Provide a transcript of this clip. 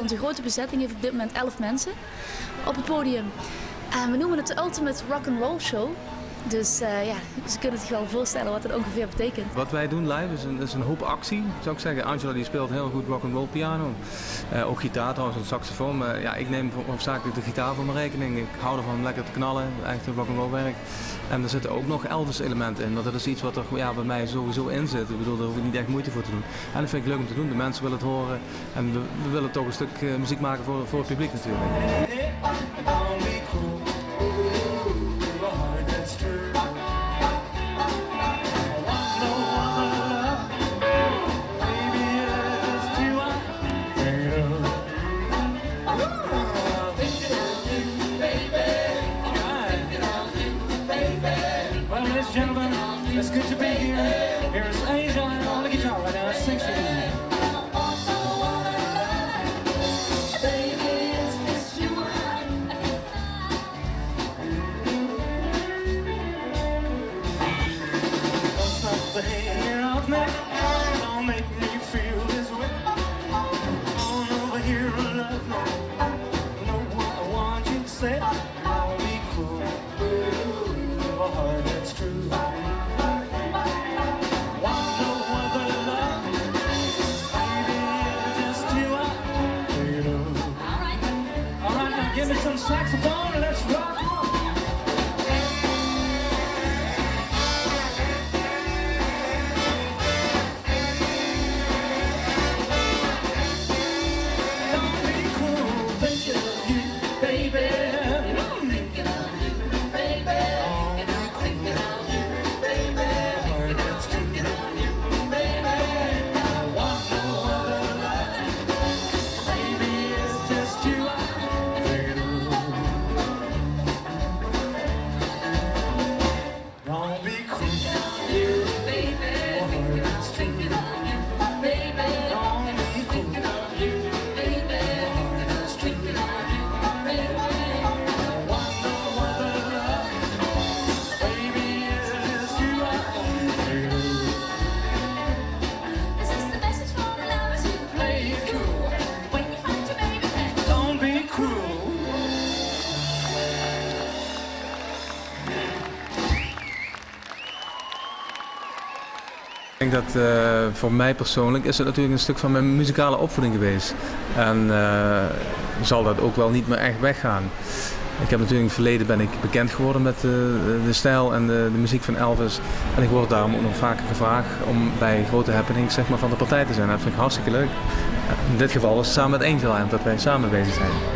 Onze grote bezetting heeft op dit moment 11 mensen op het podium. En we noemen het de Ultimate Rock'n'Roll Show. Dus ja, ze kunnen zich wel voorstellen wat dat ongeveer betekent. Wat wij doen live is een hoop actie, zou ik zeggen. Angela die speelt heel goed rock'n'roll piano. Ook gitaar trouwens, en saxofoon. Maar ja, ik neem hoofdzakelijk de gitaar voor mijn rekening. Ik hou ervan lekker te knallen, echt rock'n'roll werk. En er zitten ook nog Elvis elementen in. Want dat is iets wat er bij mij sowieso in zit. Ik bedoel, daar hoef ik niet echt moeite voor te doen. En dat vind ik leuk om te doen. De mensen willen het horen. En we willen toch een stuk muziek maken voor het publiek natuurlijk. Gentlemen, it's good to be here. Here's Asia on the guitar right now. Sings for you. Don't stop the hair off me. Don't make me feel this way. Come over here and love me. Know what I want you to say. I'll be cool. A heart that's true. Give me some saxophone and let's rock. Don't be cruel, thinking of you, baby. Thinking of you, baby. Thinking of you, baby. Heart that's thinking of you, baby. I want no other love. Baby, it's just you. Don't be cruel, you, baby. Thinking of you, baby. Don't be cruel, you, baby. Thinking of you, baby. I want no other love. Baby, it's just you I do. This is the message for the lovers who play it cool. When you find your baby, don't be cruel. Ik denk dat voor mij persoonlijk is het natuurlijk een stuk van mijn muzikale opvoeding geweest. En zal dat ook wel niet meer echt weggaan. Ik heb natuurlijk in het verleden ben ik bekend geworden met de stijl en de muziek van Elvis. En ik word daarom ook nog vaker gevraagd om bij grote happenings zeg maar, van de partij te zijn. Dat vind ik hartstikke leuk. In dit geval is het samen met Angel en dat wij samen bezig zijn.